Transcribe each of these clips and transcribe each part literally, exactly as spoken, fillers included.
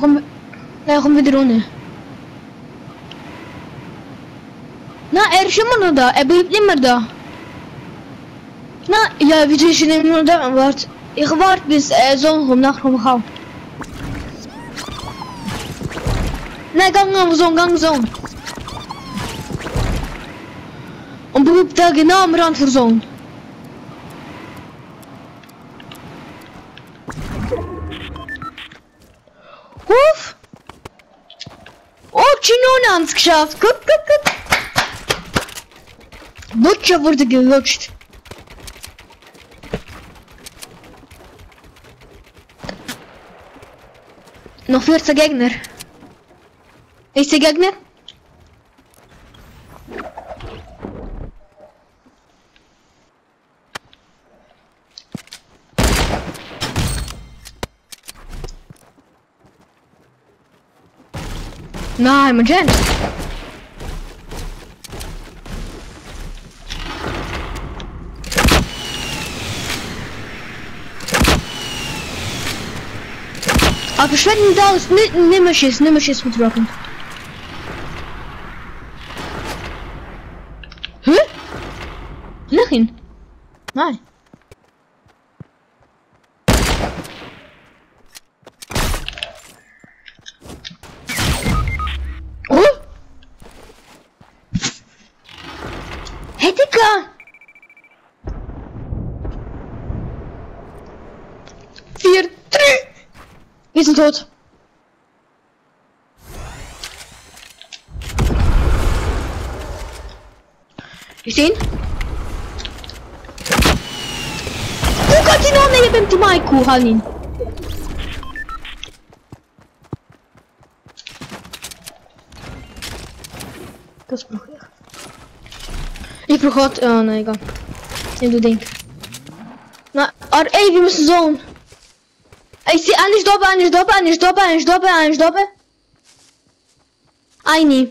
komm, nein, komm wieder runter. Nein, er ist immer noch da, er bleibt immer da. Nein, ja, wieso ist er immer noch da? Warte, ich warte bis er Sonne kommt, nachher komm ich auch. Nein, gang am Sonne, gang Sonne. Und bleibt da genau am Rand der Sonne. Huf! Oh, Chinone haben es geschafft. Guck, guck, guck. Butcher wurde gelutscht. Noch vierzehn Gegner. Ist der Gegner? Nein, mein James. Aber verschwenden da ist nicht, nimmer Schiss, nimmer Schiss mit Rocken. Hä? Nach ihn? Nein. Oh? Hey, Digga! Vier, drei! Wir sind tot. Ich sehe ihn. Oh Gott, die noch neben dem Maiku, Hanin. Das brauche ich. Ich brauche Hot. Oh nein, egal. Nimm du Ding. Na, ey, wir müssen so. Ich sehe eine Stoppe, eine Stoppe, eine Stoppe, eine Stoppe, eine Stoppe. Eine.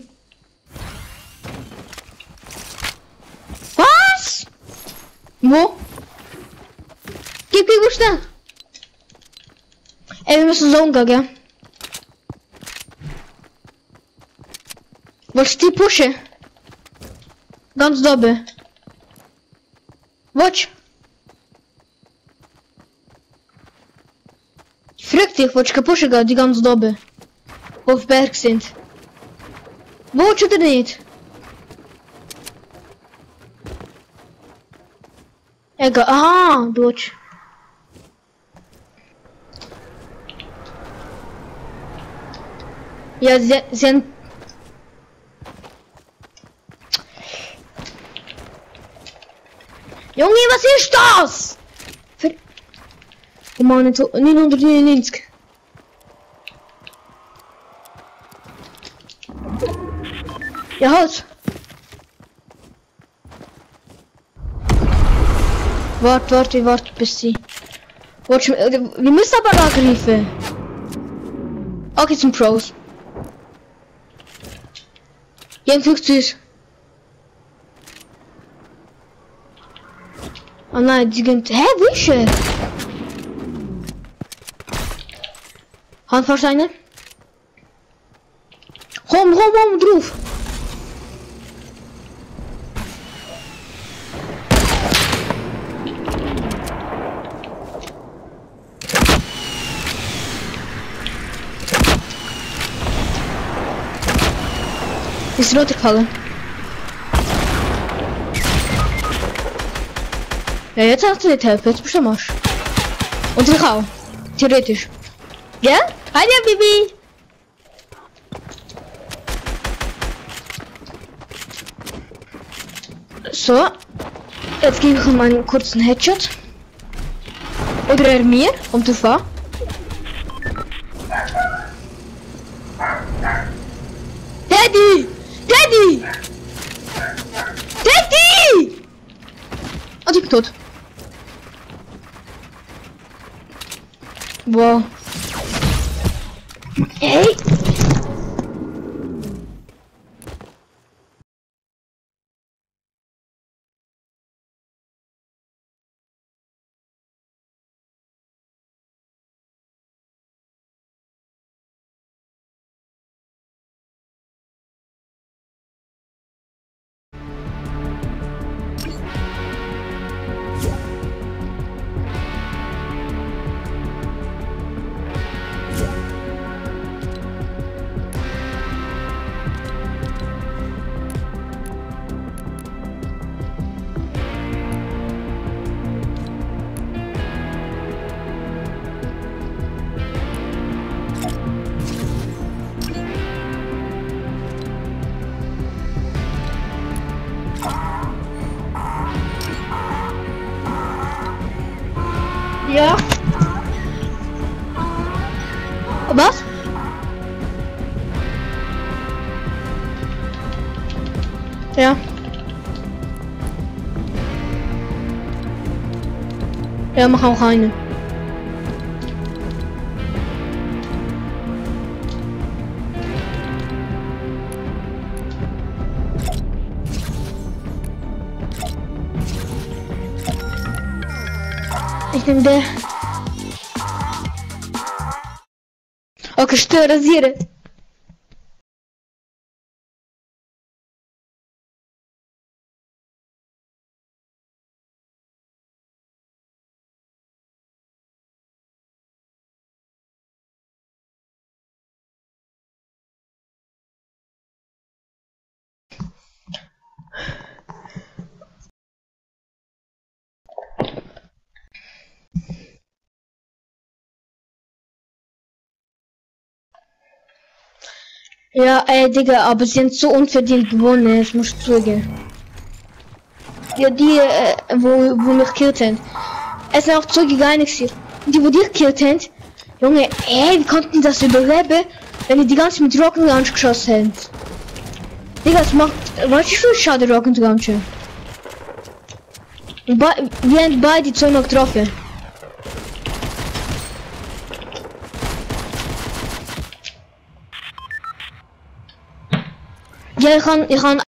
Was? Wo? Gib, gib, gib schnell. Ey, wir müssen so umgehen, gell? Was ist die Pusche? Ganz dobe. Watch. Frag dich, was ich pushen gehen, die ganz dobe. Wo auf Berg sind. Watch oder nicht? Egal, aha, watch. Ja, sie, sie haben... Junge, was ist das? Ver oh Mann, neunhundertneunundneunzig. Ja, halt. Wart, warte, warte, bis sie... Watch, wir müssen aber angreifen. Okay, zum Pros. Jeden Flugzeug. Oh nein, die gehen... Hä, wo ist er? Handfahrsteine. Komm, komm, komm, drauf. Ist runtergefallen. Ja, jetzt hast du nicht helfen, jetzt bist du am Arsch. Und ich auch. Theoretisch. Ja? Hi, ja, Bibi! So. Jetzt gebe ich ihm einen kurzen Headshot. Oder er mir, um zu fahren. Daddy! Daddy! Daddy! Und ich bin tot. Wow. Hey! Ja. Was? Ja. Ja, mach auch eine. Ich nehme der. Okay, störe, rasiere. Ja, ey, Digga, aber sie sind so unverdient gewonnen, das muss ich zugeben. Ja, die, äh, wo, wo mich gekillt haben. Es sind auch Zeuge gar nichts hier. Und die, wo dich gekillt haben, Junge, ey, wie konnten die das überleben, wenn die die ganze mit Rocket Launch geschossen haben? Digga, das macht, weißt du, wie viel Schaden Rocket Launcher? Und be wir haben beide zweimal getroffen. Ja, ich kann, ich kann